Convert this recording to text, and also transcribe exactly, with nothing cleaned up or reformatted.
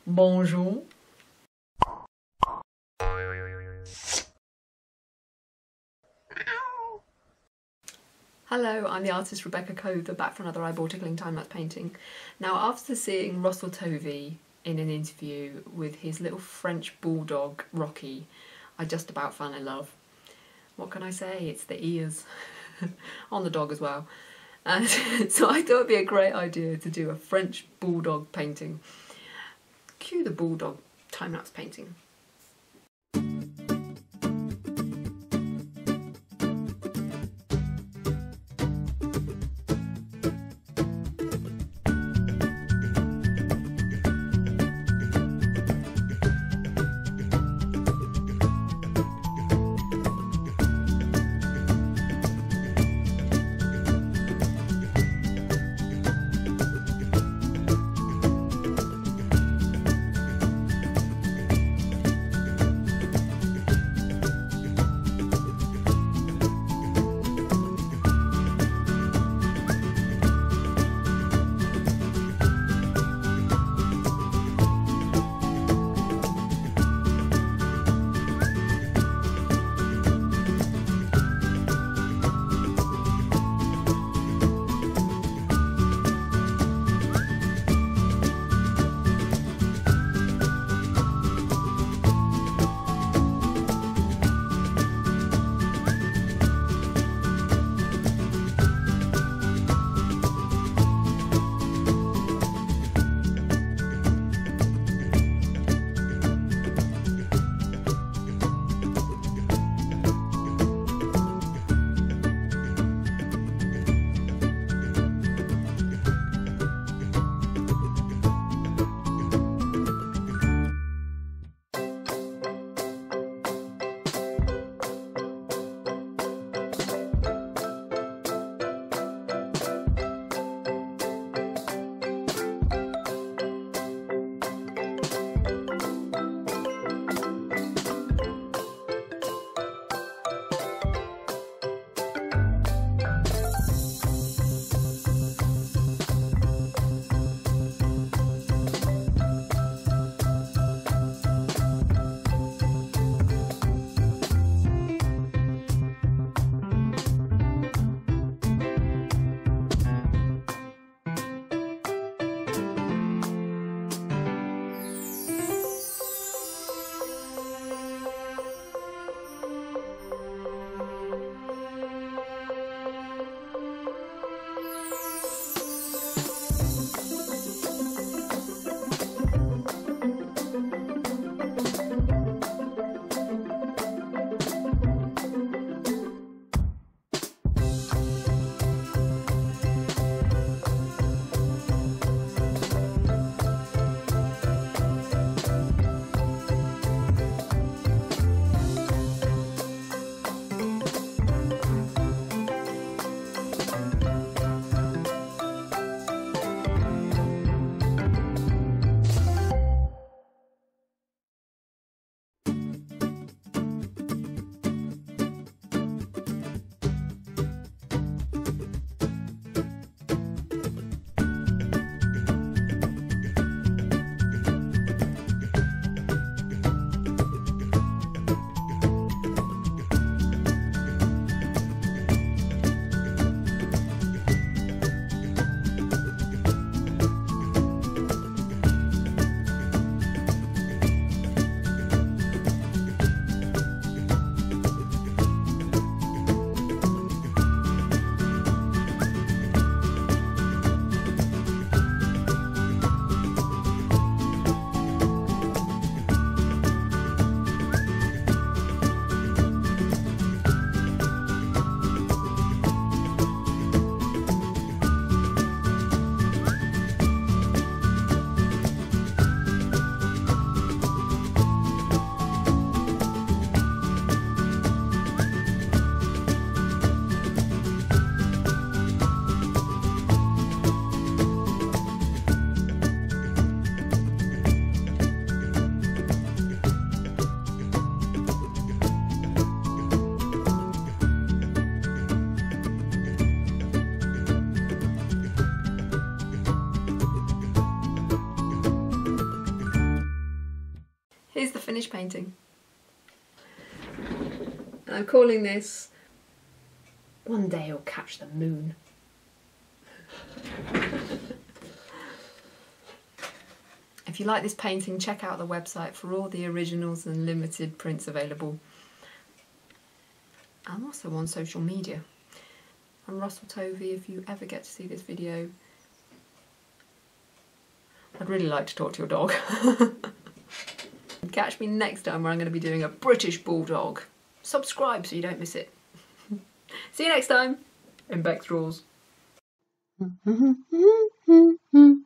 Bonjour. Hello, I'm the artist Rebecca Cother, back for another eyeball tickling time-lapse painting. Now, after seeing Russell Tovey in an interview with his little French Bulldog, Rocky, I just about fell in love. What can I say? It's the ears. On the dog as well. And so I thought it'd be a great idea to do a French Bulldog painting. Cue the Bulldog time-lapse painting. Here's the finished painting. And I'm calling this One Day He'll Catch the Moon. If you like this painting, check out the website for all the originals and limited prints available. I'm also on social media. I'm Russell Tovey. If you ever get to see this video, I'd really like to talk to your dog. Catch me next time where I'm going to be doing a British Bulldog. Subscribe so you don't miss it. See you next time in Beck's Drawers.